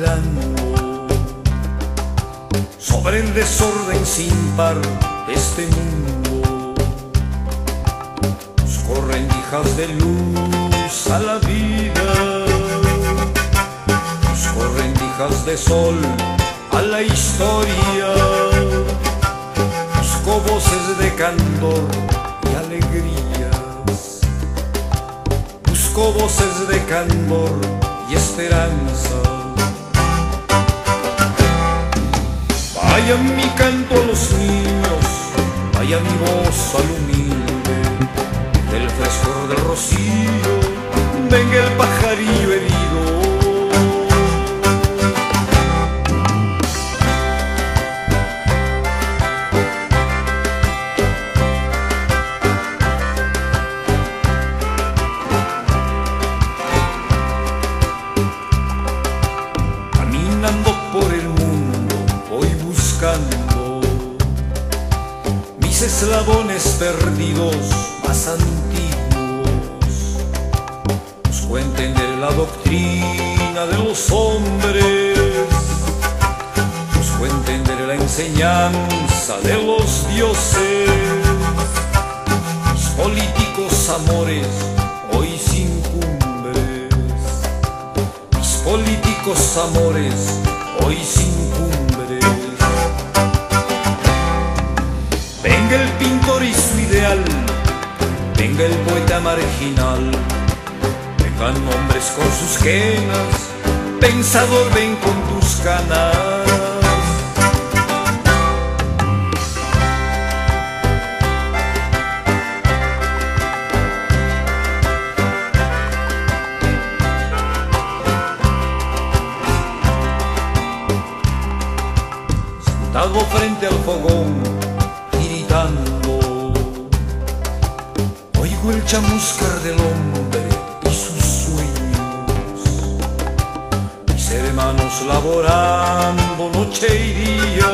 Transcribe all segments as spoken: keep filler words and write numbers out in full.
bailando sobre el desorden sin par de este mundo. Nos corren hijas de luz a la vida, nos corren hijas de sol a la historia. Busco voces de candor y alegrías, busco voces de candor y esperanza. Vaya mi canto a los niños, vaya mi voz al humilde, del frescor del rocío, venga el pajarillo herido. Caminando por el mundo voy buscando mis eslabones perdidos más antiguos. Busco entender la doctrina de los hombres, busco entender la enseñanza de los dioses. Mis políticos amores hoy sin cumbres, mis políticos amores hoy sin cumbres. Venga el pintor y su ideal, venga el poeta marginal, vengan hombres con sus quenas, pensador ven con tus canas. Sentado frente al fogón, tiritando, oigo el chamuscar del hombre y sus sueños. Mis hermanos laborando noche y día,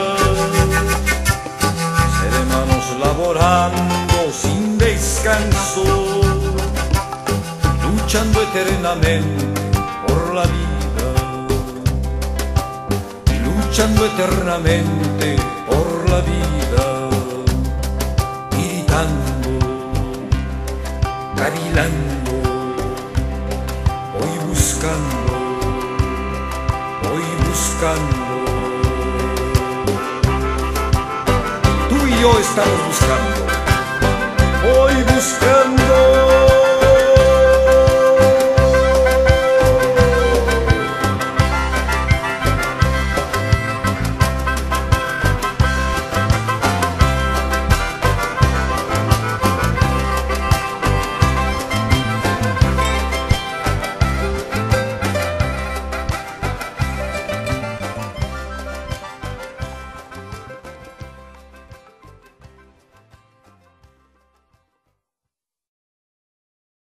mis hermanos laborando sin descanso, luchando eternamente por la vida, luchando eternamente por la vida, gritando, cavilando, voy buscando, voy buscando. Tú y yo estamos buscando, voy buscando.